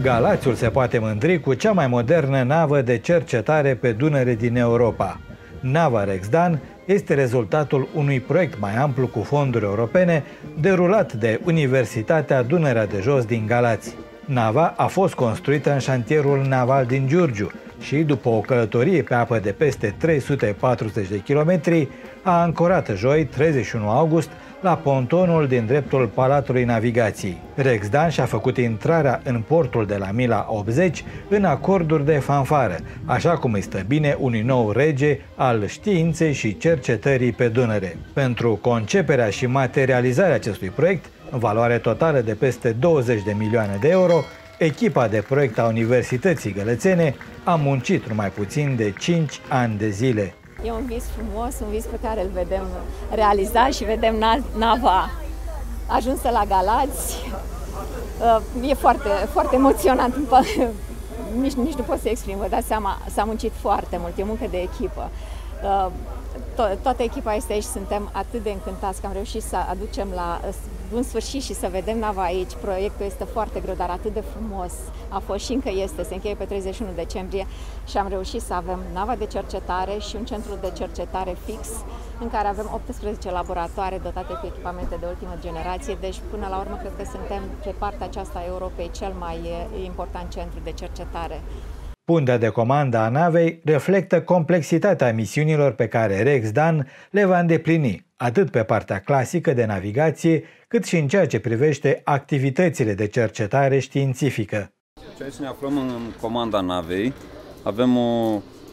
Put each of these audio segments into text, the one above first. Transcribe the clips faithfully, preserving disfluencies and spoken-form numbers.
Galațiul se poate mândri cu cea mai modernă navă de cercetare pe Dunăre din Europa. Nava Rexdan este rezultatul unui proiect mai amplu cu fonduri europene derulat de Universitatea Dunărea de Jos din Galați. Nava a fost construită în șantierul naval din Giurgiu și, după o călătorie pe apă de peste trei sute patruzeci de kilometri, a ancorat joi, treizeci și unu august, la pontonul din dreptul Palatului Navigației. Rexdan și-a făcut intrarea în portul de la Mila optzeci în acorduri de fanfară, așa cum îi stă bine unui nou rege al științei și cercetării pe Dunăre. Pentru conceperea și materializarea acestui proiect, în valoare totală de peste douăzeci de milioane de euro, echipa de proiect a Universității Gălățene a muncit numai puțin de cinci ani de zile. E un vis frumos, un vis pe care îl vedem realizat și vedem nava ajunsă la Galați. E foarte, foarte emoționant, nici, nici nu pot să exprim, vă dați seama, s-a muncit foarte mult, e muncă de echipă. To- toată echipa este aici, suntem atât de încântați că am reușit să aducem la bun sfârșit și să vedem nava aici. Proiectul este foarte greu, dar atât de frumos a fost și încă este, se încheie pe treizeci și unu decembrie și am reușit să avem nava de cercetare și un centru de cercetare fix în care avem optsprezece laboratoare dotate cu echipamente de ultimă generație, deci până la urmă cred că suntem pe partea aceasta a Europei cel mai important centru de cercetare. Puntea de comandă a navei reflectă complexitatea misiunilor pe care Rexdan le va îndeplini, atât pe partea clasică de navigație, cât și în ceea ce privește activitățile de cercetare științifică. Aici ne aflăm în comanda navei. Avem o,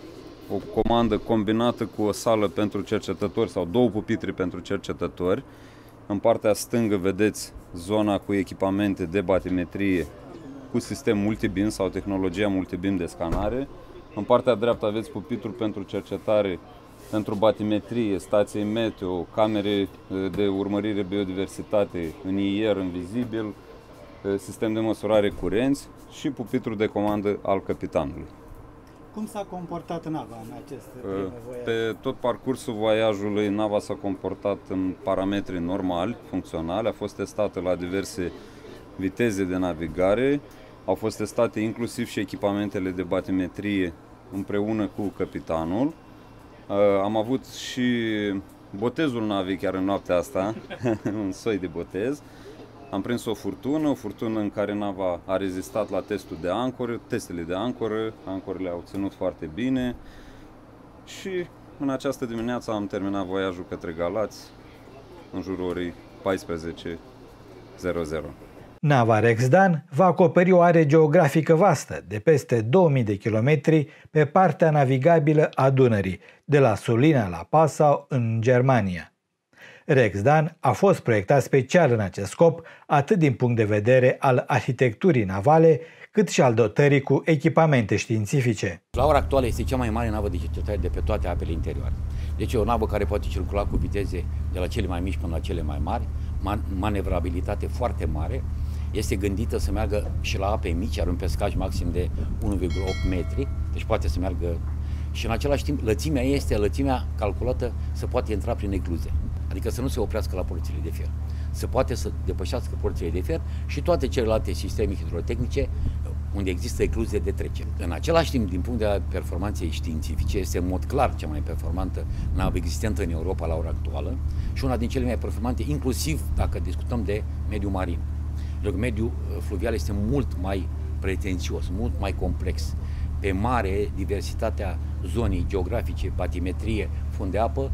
o comandă combinată cu o sală pentru cercetători sau două pupitre pentru cercetători. În partea stângă vedeți zona cu echipamente de batimetrie cu sistem multibim sau tehnologia multibim de scanare. În partea dreaptă aveți pupitrul pentru cercetare, pentru batimetrie, stații meteo, camere de urmărire biodiversitate în I R, în vizibil, sistem de măsurare curenți și pupitrul de comandă al capitanului. Cum s-a comportat nava în acest prim voiaj? Pe tot parcursul voiajului, nava s-a comportat în parametri normali, funcționali, a fost testată la diverse viteze de navigare, au fost testate inclusiv și echipamentele de batimetrie împreună cu capitanul. Am avut și botezul navei chiar în noaptea asta, un soi de botez. Am prins o furtună, o furtună în care nava a rezistat la testul de ancoră, testele de ancoră, ancorele au ținut foarte bine și în această dimineață am terminat voiajul către Galați în jurul orei paisprezece zero zero. Nava Rexdan va acoperi o are geografică vastă, de peste două mii de kilometri pe partea navigabilă a Dunării, de la Sulina la Passau, în Germania. Rexdan a fost proiectat special în acest scop, atât din punct de vedere al arhitecturii navale, cât și al dotării cu echipamente științifice. La ora actuală este cea mai mare navă de cercetare de pe toate apele interioare. Deci e o navă care poate circula cu viteze de la cele mai mici până la cele mai mari, man manevrabilitate foarte mare, este gândită să meargă și la ape mici, are un pescaj maxim de unu virgulă opt metri, deci poate să meargă și în același timp lățimea este lățimea calculată să poate intra prin ecluze, adică să nu se oprească la porțile de fier, să poate să depășească porțile de fier și toate celelalte sisteme hidrotehnice unde există ecluze de trecere. În același timp, din punct de vedere performanței științifice, este în mod clar cea mai performantă navă existentă în Europa la ora actuală și una din cele mai performante, inclusiv dacă discutăm de mediul marin. Mediul fluvial este mult mai pretențios, mult mai complex. Pe mare, diversitatea zonei geografice, batimetrie, fund de apă,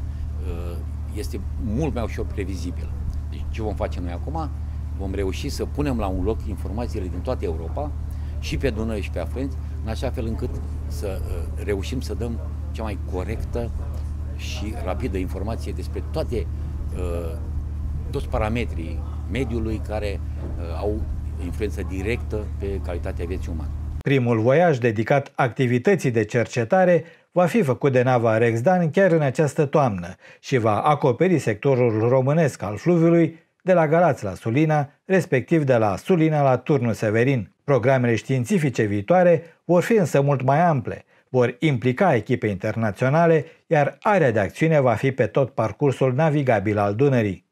este mult mai ușor previzibil. Deci, ce vom face noi acum? Vom reuși să punem la un loc informațiile din toată Europa, și pe Dunăre și pe afluenți, în așa fel încât să reușim să dăm cea mai corectă și rapidă informație despre toate, toți parametrii mediului care au influență directă pe calitatea vieții umane. Primul voiaj dedicat activității de cercetare va fi făcut de nava Rexdan chiar în această toamnă și va acoperi sectorul românesc al fluviului de la Galați la Sulina, respectiv de la Sulina la Turnul Severin. Programele științifice viitoare vor fi însă mult mai ample, vor implica echipe internaționale, iar area de acțiune va fi pe tot parcursul navigabil al Dunării.